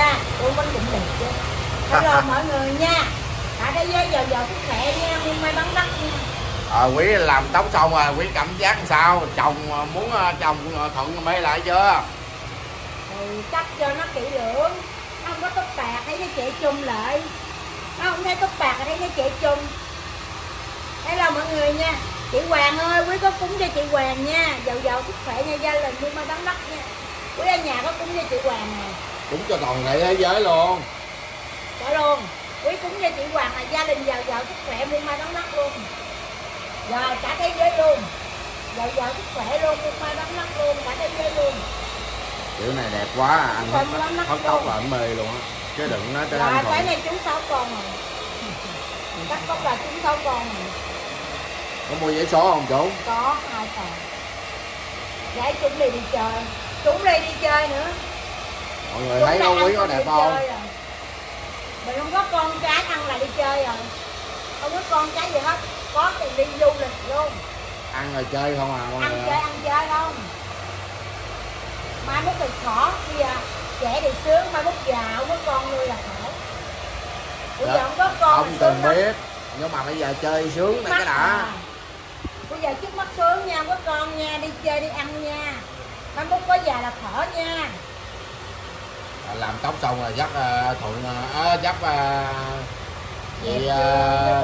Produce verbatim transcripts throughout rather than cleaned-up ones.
nha, cô Minh cũng đẹp chứ. Hello mọi người nha, cả thế giới giàu giàu sức khỏe nha, muôn may bán đắt nha. À, quý làm tóc xong rồi quý cảm giác làm sao? Chồng muốn chồng thuận mê lại chưa? Ừ, cắt cho nó kỹ lưỡng, nó không có tóc bạc thấy nó trẻ trung lại, nó không thấy tóc bạc thấy nó trẻ trung. Hello mọi người nha, chị Hoàng ơi, quý có cúng cho chị Hoàng nha, giàu giàu sức khỏe nha, gia đình muôn may bán đắt nha. Quý ở nhà có cúng cho chị Hoàng nè. Cúng cho toàn thể thế giới luôn. Có luôn, quý cúng cho chị Hoàng là gia đình giàu giàu sức khỏe muôn may bán đắt luôn. Rồi cả thế giới luôn, giàu giàu sức khỏe luôn, muôn may bán đắt luôn, cả thế giới luôn. Kiểu này đẹp quá, anh hết, hết tóc là anh mê luôn á. Chứ đừng nói tới anh cái này trúng sáu con rồi. Cắt tóc là trúng sáu con rồi. Có mua giấy số không chú? Có, hai tờ. Gái chúng đi đi chơi. Chúng đi đi chơi nữa. Mọi người thấy có quý có đẹp không? Mình không có con cái ăn là đi chơi rồi. Không có con cái gì hết. Có tiền đi du lịch luôn. Ăn rồi chơi không à mọi ăn người? Ăn chơi, ăn chơi không. Mai mốt thì khó. Bây giờ trẻ thì sướng, mai mốt già không có con nuôi là khổ. Bây giờ không có con không từng biết. Nhưng mà bây giờ chơi sướng này cái đã. À. Bây giờ trước mắt sướng nha, có con nha, đi chơi đi ăn nha. Mai mốt có già là khổ nha. Làm tóc xong rồi dắt uh, thuận uh, dắt uh, chị uh,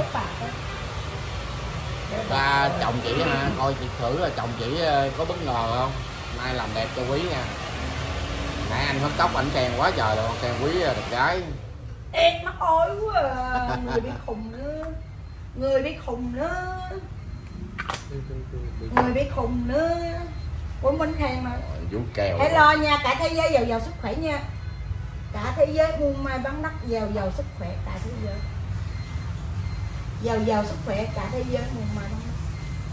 ba chồng chị ha, coi chị thử là chồng chị uh, có bất ngờ không. Nay làm đẹp cho quý nha. Nãy anh hớt tóc anh khen quá trời luôn, khen quý đẹp gái. Ê, mắc ối quá à. Người bị khùng nữa, người bị khùng nữa, người bị khùng nữa. Ủa Minh khen mà. Vú kèo. Hello nha, cả thế giới giàu giàu sức khỏe nha. Cả thế giới muôn may bán đắt, giàu giàu sức khỏe cả thế giới. Giàu giàu sức khỏe cả thế giới muôn may bán đắt.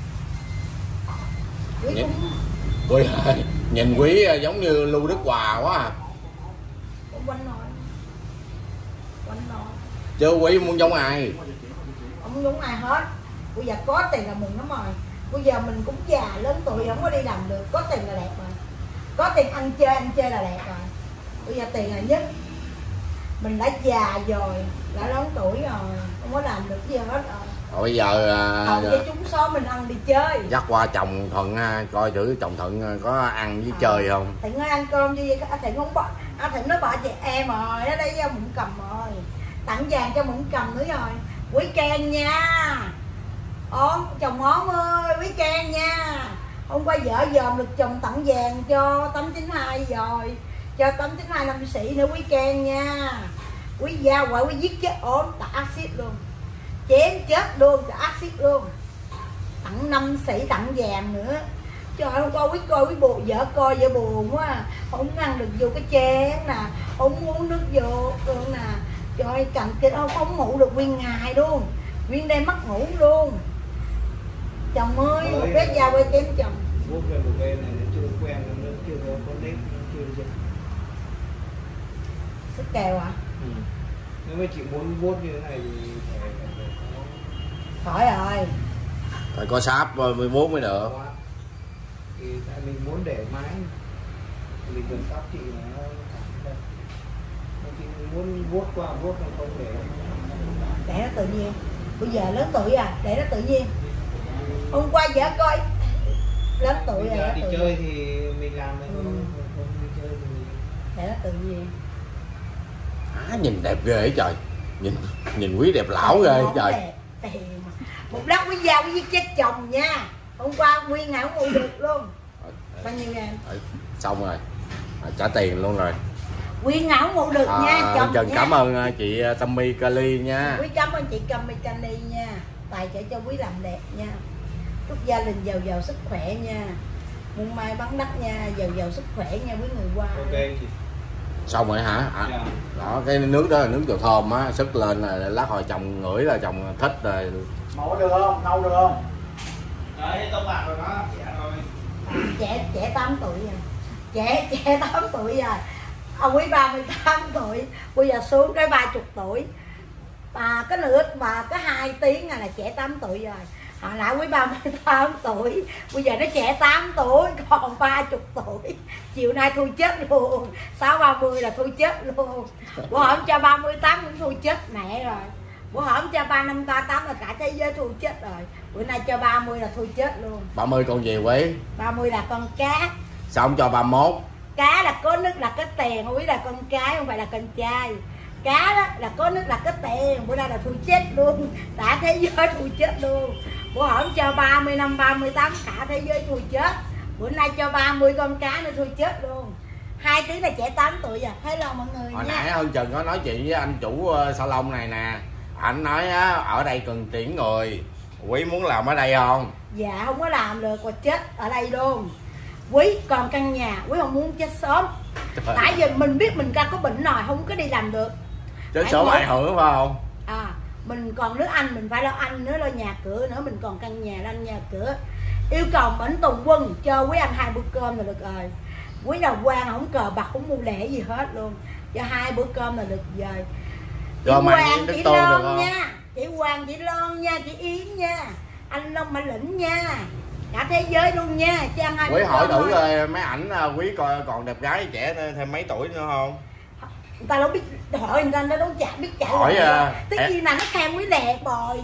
Quý nhìn, cũng... quý nhìn quý giống như Lưu Đức Hòa quá à. Cũng quanh nói. Quanh nói. Chứ quý muốn giống ai? Không giống ai hết. Bây giờ có tiền là mừng lắm rồi. Bây giờ mình cũng già lớn tuổi không có đi làm được, có tiền là đẹp rồi. Có tiền ăn chơi, ăn chơi là đẹp rồi. Bây giờ tiền là nhất. Mình đã già rồi, đã lớn tuổi rồi, không có làm được gì hết rồi. Rồi bây giờ Còn với chúng số mình ăn đi chơi. Dắt qua chồng Thuận coi thử chồng Thuận có ăn với à, chơi không. Thuận ơi ăn cơm chứ gì, Thuận không bỏ. À, Thuận nó bỏ chị em rồi, nó đây cho Mụn Cầm rồi. Tặng vàng cho Mụn Cầm nữa rồi. Quý Can nha. Ốm, chồng Ốm ơi, Quý Can nha. Hôm qua vợ dòm được chồng tặng vàng cho tám chín hai rồi. Cho tám chín hai năm sĩ nữa Quý Can nha. Quý giao quả quý giết chết Ốm, tặng axit luôn. Chém chết luôn, tặng axit luôn. Tặng năm sĩ tặng vàng nữa. Trời ơi, hôm qua quý coi quý buồn, vợ coi vợ buồn quá à. Không ăn được vô cái chén nè, không uống nước vô luôn nè. Trời ơi, cạnh kia không, không ngủ được nguyên ngày luôn. Nguyên đêm mất ngủ luôn. Chồng ơi, một bé già quay kém chồng. Vuốt ra một bên này nó chưa quen, nó chưa có nếp, nó chưa chưa. Sức kèo à? Ừ. Nếu mà chị muốn vuốt như thế này thì phải khỏi rồi. Phải có sáp mười bốn mới được. Thì tại mình muốn để mái, mình cần tóc chị nó thẳng ra. Chị muốn vuốt qua vuốt mà không để. Để nó tự nhiên. Bây giờ lớn tuổi à, để nó tự nhiên. Hôm qua vợ coi lớn tuổi rồi. Đi chơi thì mình làm thôi, ừ. Không đi chơi thì mình... để nó tự nhiên. À, nhìn đẹp ghê ấy trời. Nhìn nhìn quý đẹp lão ghê trời. Đẹp. Một lát quý giao quý giết chết chồng nha. Hôm qua nguyên ngày không ngủ được luôn. Bao nhiêu ngàn? Xong rồi. À, trả tiền luôn rồi. Nguyên ngày không ngủ được à, nha chồng. Trần nha. Cảm ơn chị Tammy Kali nha. Quý cảm ơn chị Tammy Kali nha. Tài trợ cho quý làm đẹp nha. Chúc gia đình giàu giàu sức khỏe nha. Muôn may bán đắt nha, giàu giàu sức khỏe nha quý người qua. Ok chị. Xong rồi hả? À, yeah. Đó cái nước đó là nước dầu thơm á, sức lên là lát hồi chồng ngửi là chồng thích rồi. Màu được không? Nâu được không? Đấy, tóc bạc rồi đó, trẻ rồi. Trẻ trẻ tám tuổi rồi. Trẻ trẻ tám tuổi rồi. Ông quý ba mươi tám tuổi, bây giờ xuống cái ba mươi tuổi. Bà có nửa bà có hai tiếng là trẻ tám tuổi rồi. Hồi nãy quý ba mươi tám tuổi, bây giờ nó trẻ tám tuổi, còn ba mươi tuổi. Chiều nay thui chết luôn. Sáu ba mươi là thui chết luôn. Bữa hổm cho ba mươi tám cũng thui chết mẹ rồi. Bữa hổm cho ba năm ba tám là cả thế giới thui chết rồi. Bữa nay cho ba mươi là thui chết luôn. ba mươi con gì quý? ba mươi là con cá. Sao không cho ba mươi mốt? Cá là có nước là có tiền, quý là con cái không phải là con trai. Cá đó là có nước là có tiền, bữa nay là thui chết luôn. Cả thế giới thui chết luôn. Bữa hổm cho ba mươi năm ba mươi tám cả thế giới thui chết. Bữa nay cho ba mươi con cá nữa thui chết luôn. Hai tiếng là trẻ tám tuổi à. Hello mọi người Hồi nha. nãy Hương Trần có nói chuyện với anh chủ salon này nè. Anh nói á, ở đây cần tuyển người. Quý muốn làm ở đây không? Dạ không có làm được, còn chết ở đây luôn. Quý còn căn nhà, quý không muốn chết sớm. Trời. Tại vì mình biết mình ra có bệnh rồi, không có đi làm được. Chết sớm ai hưởng phải không? À, mình còn nước Anh, mình phải lo Anh nữa, lo nhà cửa nữa, mình còn căn nhà, lo nhà cửa. Yêu cầu mẫn tùng quân cho quý ăn hai bữa cơm là được rồi. Quý đầu quan không cờ bạc, không mua lẻ gì hết luôn. Cho hai bữa cơm là được rồi. Rồi Chị mà Hoàng, Đức chị Tô được Loan không? nha. Chị Hoàng, chị Loan nha, chị Yến nha. Anh Long Mạnh Lĩnh nha. Cả thế giới luôn nha. Cho ăn hai Quý bữa hỏi cơm thử thôi. coi mấy ảnh quý coi còn đẹp gái trẻ thêm mấy tuổi nữa không? Người ta đâu biết hỏi, người ta nó đâu chả biết trả lời. Hỏi à, Tất em- nhiên là nó khen quý đẹp rồi.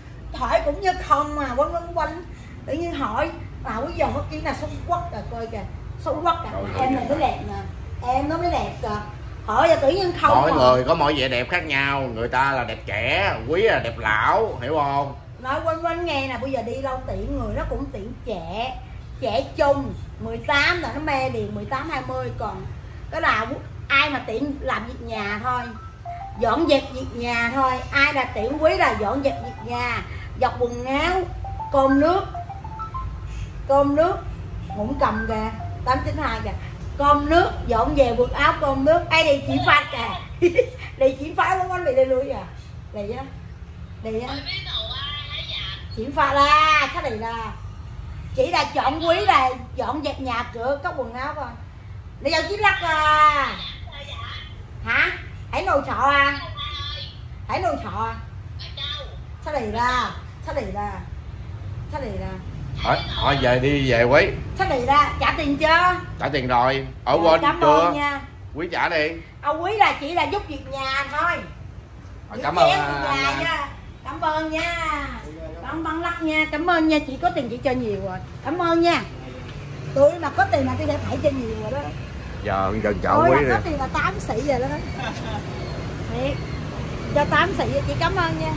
Hỏi cũng như không mà quanh quanh quanh. Tự nhiên hỏi mà quý giờ có kia là xấu quất à, coi kìa. Xấu quất à, Trời mà ơi. em này mới đẹp nè. Em nó mới đẹp kìa. Hỏi giờ tự nhiên không Mỗi mà. người có mỗi vẻ đẹp khác nhau. Người ta là đẹp trẻ, quý là đẹp lão, hiểu không? Nói quanh quanh nghe nè, bây giờ đi đâu tiện người nó cũng tiện trẻ. Trẻ trung, mười tám là nó mê liền, mười tám hai mươi. Còn cái nào ai mà tiện làm việc nhà thôi, dọn dẹp việc nhà thôi. Ai là tiện quý là dọn dẹp việc nhà, giặt quần áo, cơm nước. Cơm nước cũng cầm kìa, tám chín hai kìa. Cơm nước, dọn về quần áo, cơm nước. Ai đi chỉ phát kìa. Đi chỉ phát quanh quanh bị đi lui à. Đi á. Đi á. Chỉ pha la, cái này là chỉ là chọn quý là dọn dẹp nhà cửa, có quần áo thôi. Bây giờ chỉ lắc à. Hả? Hãy nồi sọ à? Hãy nồi sọ à? Sao này ra? Sao này ra? Sao này ra? Hỏi, hỏi về đi về quý. Sao này ra? Trả tiền chưa? Trả tiền rồi. Ở Dạ, quên cảm chưa? ơn nha. Quý trả đi. Ông quý là chỉ là giúp việc nhà thôi. Rồi, Giúp cảm ơn chén anh, nhà anh. nha. Cảm ơn nha. Bắn bắn lắc nha. Cảm ơn nha. Chị có tiền chị cho nhiều rồi. Cảm ơn nha. Tôi mà có tiền là tôi sẽ phải cho nhiều rồi đó. Giờ dần chợ Tôi quý là đi. có tiền là tám sĩ rồi đó. Thiệt. Cho tám sĩ chị cảm ơn nha.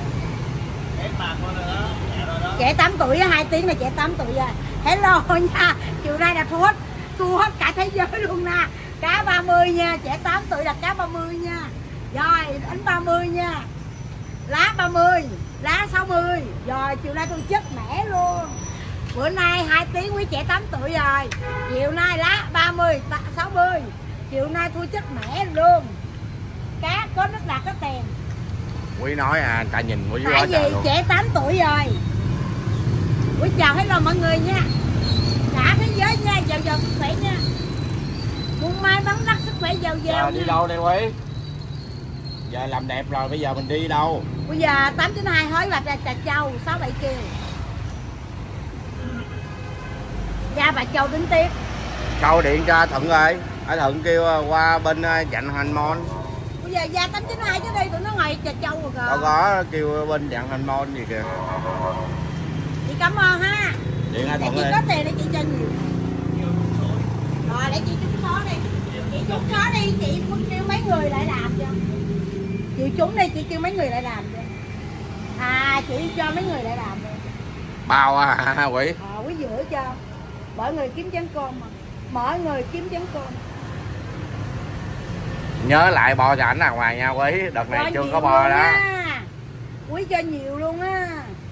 Trẻ tám tuổi á, hai tiếng là trẻ tám tuổi rồi. Hello nha. Chiều nay là thu hết thu hết cả thế giới luôn nè. Cá ba mươi nha, trẻ tám tuổi là cá ba mươi nha. Rồi, đánh ba mươi nha. Lá ba mươi, lá sáu mươi. Rồi, chiều nay tôi chết mẻ luôn. Bữa nay hai tiếng quý trẻ tám tuổi rồi. Chiều nay lá ba mươi, sáu mươi. Chiều nay tôi chết mẻ luôn. Cá có nước đạt có tiền. Quý nói à, người ta nhìn quý quá Tại trời vì luôn. trẻ tám tuổi rồi. Quý chào hello mọi người nha. Cả thế giới nha, giàu giàu sức khỏe nha. Buôn mai bán đắt sức khỏe giàu giàu Giờ đi nha. đâu đây quý? Giờ làm đẹp rồi, bây giờ mình đi đâu? Bây giờ tám chín hai hối bạc ra Trà Châu, sáu bảy kiều. Ra Bà Châu tính tiếp. Câu điện cho Thuận ơi. Ở Thuận kêu qua bên Dạnh Hành Mall. Bây giờ ra tám chín hai chứ đi, tụi nó ngồi Trà Châu rồi kìa. Đâu có kêu bên Dạnh Hành Mall gì kìa. Chị cảm ơn ha. Điện ở Để Thuận chị ơi. có tiền để chị cho nhiều. Rồi để chị trúng số đi. Chị trúng số đi, chị muốn kêu mấy người lại làm cho. Chị trúng đi, chị kêu mấy người lại làm cho. À, chị cho mấy người lại làm đi. Bao à quý. Ờ, quý giữa cho. Mỗi người kiếm chén cơm mà. Mỗi người kiếm chén cơm. Nhớ lại bo cho ảnh đàng hoàng nha quý. Đợt này Cho chưa nhiều có bo luôn đó. á. Quý cho nhiều luôn á.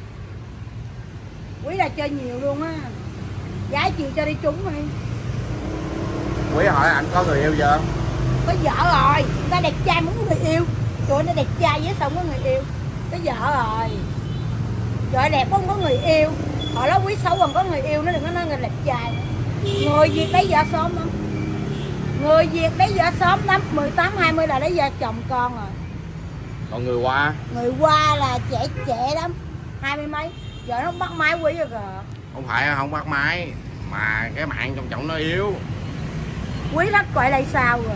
Quý là cho nhiều luôn á. Giá chiều cho đi trúng đi. Quý hỏi ảnh có người yêu chưa? Có vợ rồi. Người ta đẹp trai muốn có người yêu. Trời ơi, nó đẹp trai với sao không có người yêu. Có vợ rồi. Vợ đẹp không có người yêu. Họ nói quý xấu còn có người yêu, nó đừng có nói người đẹp trai. Người Việt lấy vợ sớm lắm. Người Việt lấy vợ sớm lắm. Mười tám hai mươi là lấy vợ chồng con rồi. Còn người qua. Người qua là trẻ trẻ lắm. Hai mươi mấy. Giờ nó bắt máy quý rồi kìa. Không phải không bắt máy, mà cái mạng trong trọng nó yếu. Quý khách gọi đây sao rồi?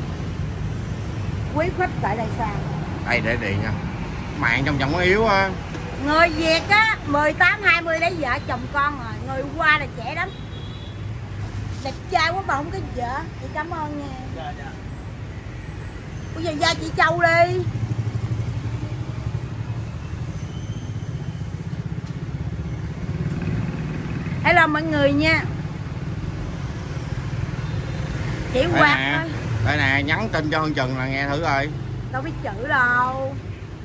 Quý khách gọi đây sao? Đây để điện nha. Mạng trong trọng nó yếu á. Người Việt á, mười tám hai mươi lấy vợ chồng con rồi. Người qua là trẻ lắm. Đẹp trai quá mà không có vợ. Chị cảm ơn nha. Dạ dạ. Bây giờ ra chị Châu đi. Hello mọi người nha. Chị Đây Quạt nè, thôi. đây nè, nhắn tin cho con Trần là nghe thử coi. Đâu biết chữ đâu.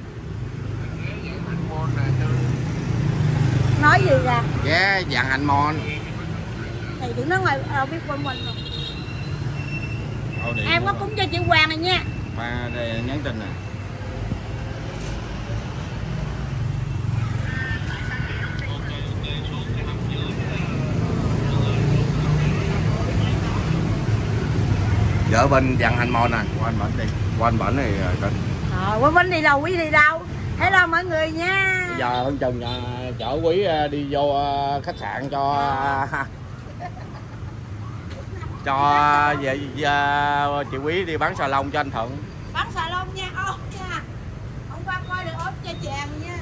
Nói gì ra? Vé vàng hành mòn. Thì đừng nói ngoài đâu biết quên quên không. Em có cúng cho chị Hoàng này nha. Ba đây nhắn tin nè. Vợ bên vàng hành mòn nè, qua anh bển đi, qua anh bển này coi. Ờ, quên bánh đi đâu, quý đi đâu. Hello mọi người nha. Bây giờ ông Trần uh, chở Quý uh, đi vô uh, khách sạn cho uh, cho về uh, chị Quý đi bán xà lông cho anh Thuận. Bán xà lông nha, ốp nha. Hôm qua coi được ốp cho chàng nha.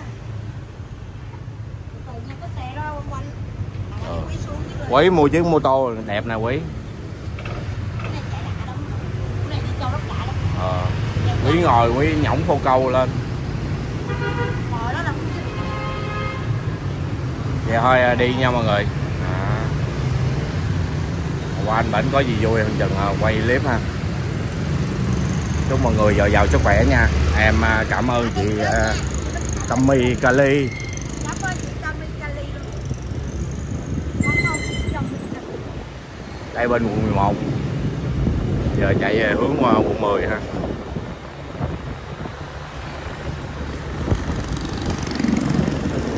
Từ nha có xe đó quanh quanh. Ừ. Quý mua chiếc mô tô đẹp nè Quý. Cái này chạy lạ lắm. Cái này đi châu rất lạ lắm. Ờ. Quý ngồi Quý nhõng phô câu lên. Ngồi đó là Vậy thôi đi nha mọi người. À. Qua anh Bỉnh có gì vui hơn chừng quay clip ha. Chúc mọi người dồi dào sức khỏe nha. Em cảm ơn chị uh, Tommy Kali. cảm ơn chị Tommy Kali luôn. Cảm ơn chị Tommy Kali. Đây bên quận mười một. Giờ chạy về hướng quận mười ha.